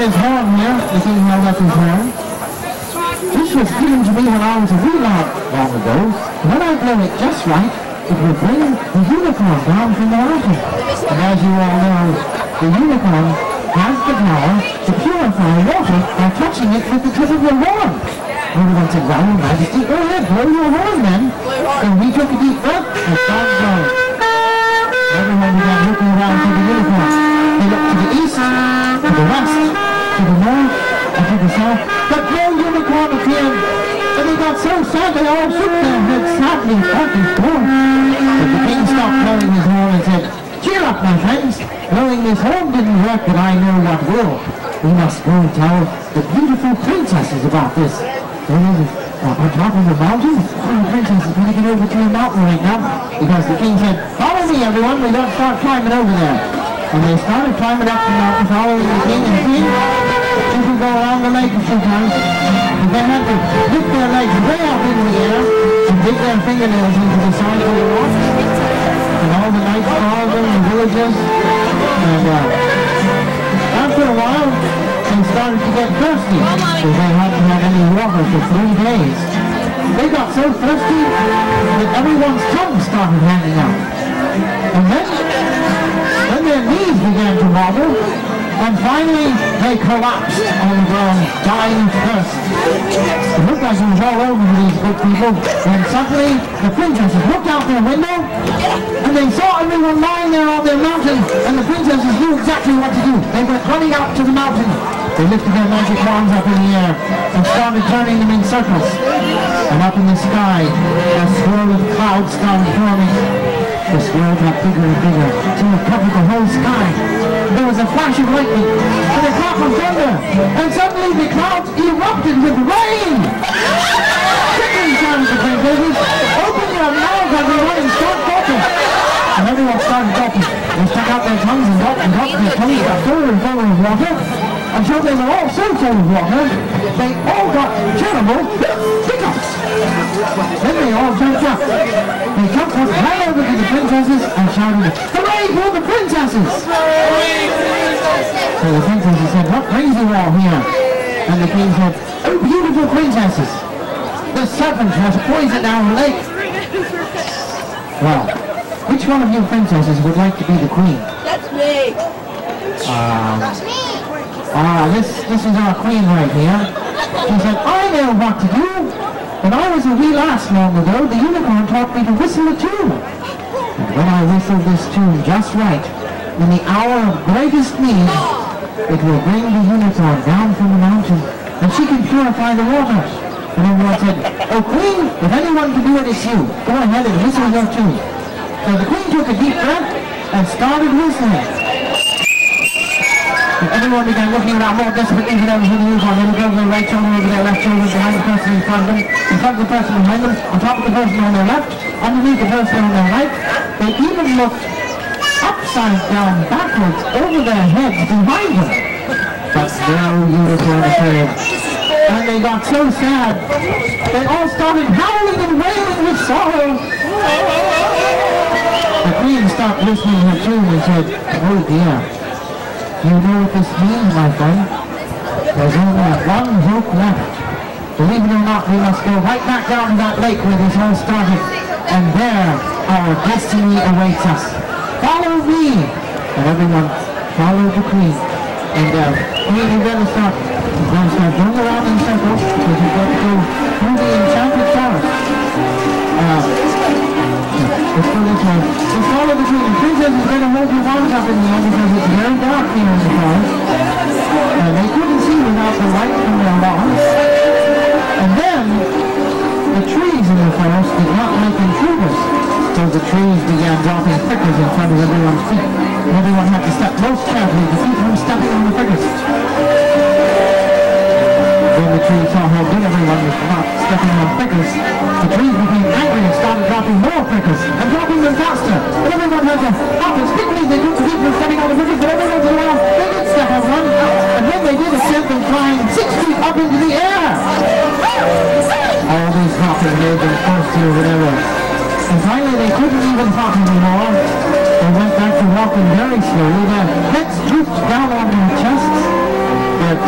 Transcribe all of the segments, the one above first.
his horn here. The king held up his horn. This was given to me when I was a wee lad long ago. When I blow it just right, it will bring the unicorn down from the mountain. And as you all know, the unicorn has the power to purify water by touching it with the tip of your horn. Everyone said, well, Your Majesty, go ahead, blow your horn then. And we took a deep breath and started blowing. Everyone began looking around for the unicorn. They looked to the east, to the west, to the north, and to the south, but no unicorn appeared. And they got so sad they all shook their heads sadly back and forth. But the king stopped blowing his horn and said, cheer up, my friends. Blowing this horn didn't work, but I know what will. We must go and tell the beautiful princesses about this. On top of the mountain, the princess is going to get over to the mountain right now, because the king said, follow me everyone, we got to start climbing over there. And they started climbing up the mountain, following the king and queen. People go around the lake a few times, and they had to lift their legs way up into the air and dig their fingernails into the side of the rock. And all the knights followed them, the villagers, and after a while, they started to get thirsty, so they hadn't had any water for 3 days. They got so thirsty that everyone's tongue started hanging out. And then their knees began to wobble, and finally they collapsed on the ground, dying of thirst. It looked like it was all over for these good people, when suddenly the princesses looked out their window, and they saw everyone lying there on their mountain, and the princesses knew exactly what to do. They went running out to the mountain. They lifted their magic wands up in the air and started turning them in circles. And up in the sky, a swirl of clouds started forming. The swirl got bigger and bigger till it covered the whole sky. There was a flash of lightning and a clap of thunder, and suddenly the clouds erupted with rain. Quickly, shouted the princesses, open your mouths, everyone, and start talking. And everyone started talking. They stuck out their tongues and talked their tongues got fuller and fuller of water. Until they were all so full of water, they all got terrible hiccups. Then they all jumped up. They jumped up right over to the princesses and shouted, hooray for the princesses! So the princesses said, what brings you all here? And the king said, oh beautiful princesses, the serpent has poisoned our lake. Well, which one of you princesses would like to be the queen? That's me. That's me. This is our queen right here. She said, I know what to do. When I was a wee lass long ago, the unicorn taught me to whistle a tune. And when I whistle this tune just right, in the hour of greatest need, it will bring the unicorn down from the mountain, and she can purify the water. And everyone said, oh queen, if anyone can do it, it's you. Go ahead and whistle your tune. So the queen took a deep breath and started whistling. And everyone began looking around more desperately for those who knew on the girl on their right shoulder, over their left shoulder, behind the person in front of them, in front of the person behind them, on top of the person on their left, underneath the person on their right. They even looked upside down, backwards, over their heads behind them. But no unicorn appeared. And they got so sad, they all started howling and wailing with sorrow. The queen stopped listening to her tune and said, oh dear. You know what this means, my friend? There's only one hope left. Believe it or not, we must go right back down to that lake where this all started, and there our destiny awaits us. Follow me! And everyone followed the queen. And queen, you're going to start going around in circles, because you're going to go through the enchanted forest. Let's go this way. Let's follow the queen. The princess is going to hold your arms up in the air because it's very dark here in the forest. And they couldn't see without the light from their wands. And then, the trees in the forest did not like intruders. So the trees began dropping prickles in front of everyone's feet. And everyone had to step most carefully to keep from stepping on the prickles. When the trees saw how good everyone was not stepping on prickles, the trees became angry and started dropping more prickles, and dropping them faster. And everyone had to stop as quickly as they could to keep from stepping on the prickles, but every once in a while, they did step on one, and when they did, it sent them flying 6 feet up into the air. All these hopping made them thirsty or whatever. And finally, they couldn't even hop anymore. They went back to walking very slowly. Their heads drooped down on their chests. Their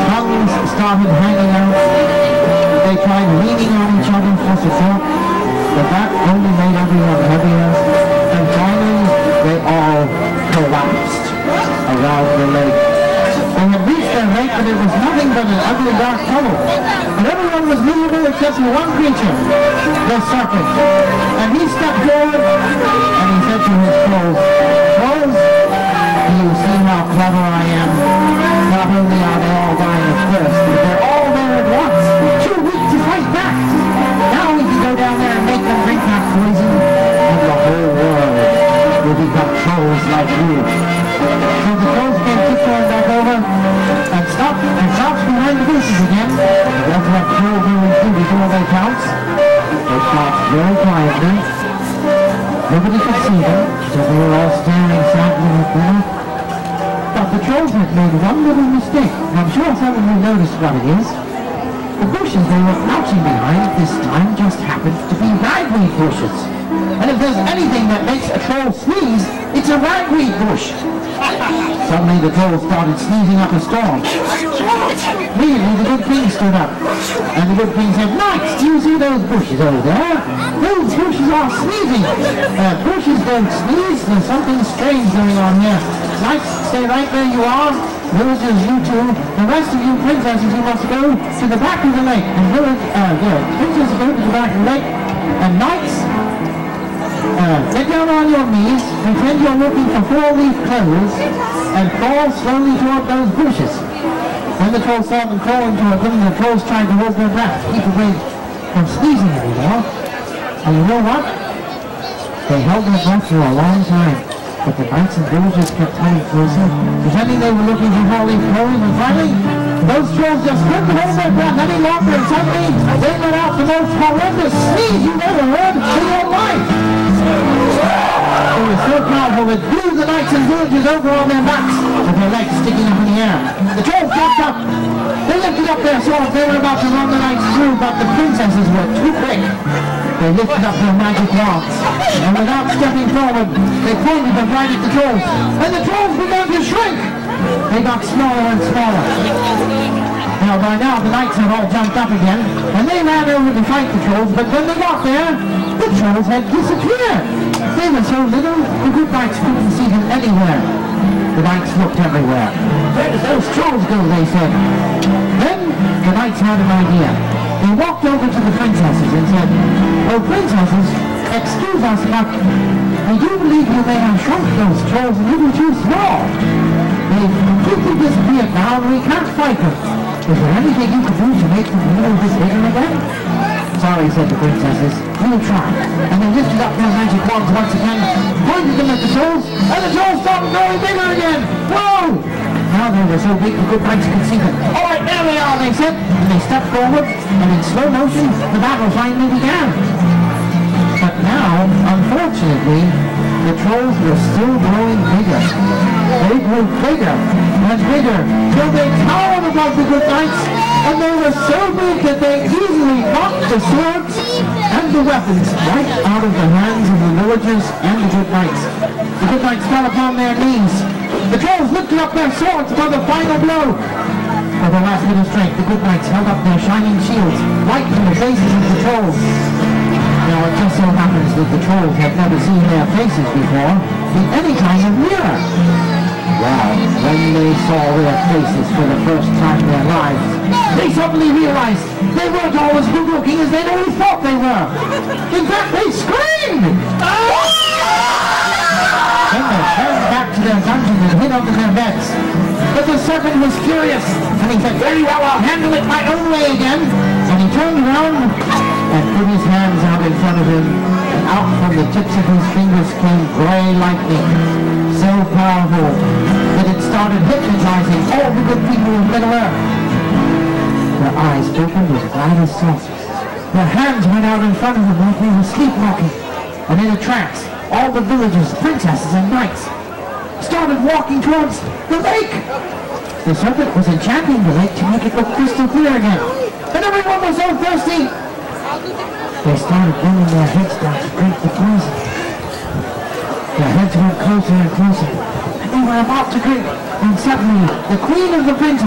started hanging out. They tried leaning on each other for support, but that only made everyone heavier. And finally, they all collapsed around the lake. They had reached their lake, but it was nothing but an ugly dark tunnel. And everyone was miserable except for one creature, the serpent. And he stepped forward, and he said to his trolls, "Trolls, do you see how clever I am? Not only are they all dying of thirst, but they're all there at once, too weak to fight back. Now we can go down there and make them drink that poison, and the whole world will become trolls like you." So the trolls came tiptoeing back over and stopped behind the bushes again. They have to have troll going through before they pounce. They stopped very quietly. Nobody could see them, so they were all staring sadly at them. But the trolls had made one little mistake, and I'm sure some of you noticed what it is. The bushes they were crouching behind this time just happened to be ragweed bushes. And if there's anything that makes a troll sneeze, it's a ragweed bush. Suddenly the trolls started sneezing up a storm. Immediately the good king stood up, and the good king said, "Knights, do you see those bushes over there? Those bushes are sneezing. Bushes don't sneeze. There's something strange going on here. Knights, stay right where you are. Villagers, you two. The rest of you princesses, you must go to the back of the lake. And princesses go to the back of the lake. And knights, get down on your knees, pretend you're looking for four-leaf clovers, and crawl slowly toward those bushes." When the trolls saw them crawling toward them, the trolls tried to hold their breath to keep away from sneezing anymore. And you know what? They held their breath for a long time. But the knights and villagers kept coming closer, pretending they were looking for four-leaf clovers, and finally, those trolls just couldn't hold their breath any longer, and suddenly, they let out the most horrendous sneeze you've ever heard in your life. It was so powerful it blew the knights and villagers over on their backs, with their legs sticking up in the air. The trolls jumped up. They lifted up their swords. They were about to run the knights through, but the princesses were too quick. They lifted up their magic wands, and without stepping forward, they pointed them right at the trolls. And the trolls began to shrink. They got smaller and smaller. Now, by now, the knights had all jumped up again, and they ran over to fight the trolls, but when they got there, the trolls had disappeared. They were so little, the good knights couldn't see them anywhere. The knights looked everywhere. "Where did those trolls go?" they said. Then the knights had an idea. They walked over to the princesses and said, "Oh, princesses, excuse us, but we do believe you may have shrunk those trolls a little too small. They've completely disappeared now, and we can't fight them. Is there anything you could do to make them a little bit bigger again?" "Sorry," said the princesses. "We'll try." And they lifted up their magic wands once again, pointed them at the trolls, and the trolls started growing bigger again. Whoa! Now they were so big the good knights could see them. "All right, there they are," they said, and they stepped forward, and in slow motion, the battle finally began. But now, unfortunately, the trolls were still growing bigger. They grew bigger and bigger, till they towered above the good knights, and they were so big that they easily knocked the swords and the weapons right out of the hands of the villagers and the good knights. The good knights fell upon their knees. The trolls lifted up their swords for the final blow. For the last bit of strength, the good knights held up their shining shields right to the faces of the trolls. Now it just so happens that the trolls had never seen their faces before in any kind of mirror. Well, when they saw their faces for the first time in their lives, they suddenly realized they weren't all as good looking as they'd always thought they were. In fact, they screamed! Then they turned back to their dungeon and hid under their beds. But the serpent was furious, and he said, "Very well, I'll handle it my own way again." And he turned around and put his hands out in front of him, and out from the tips of his fingers came gray lightning, so powerful that it started hypnotizing all the good people of Middle Earth. Their eyes opened as wide as saucers. Their hands went out in front of them like they were sleepwalking, and in a trance, all the villagers, princesses, and knights started walking towards the lake. The serpent was enchanting the lake to make it look crystal clear again, and everyone was so thirsty. They started bringing their heads down to drink the poison. Their heads went closer and closer, and they were about to drink, and suddenly the queen of the princess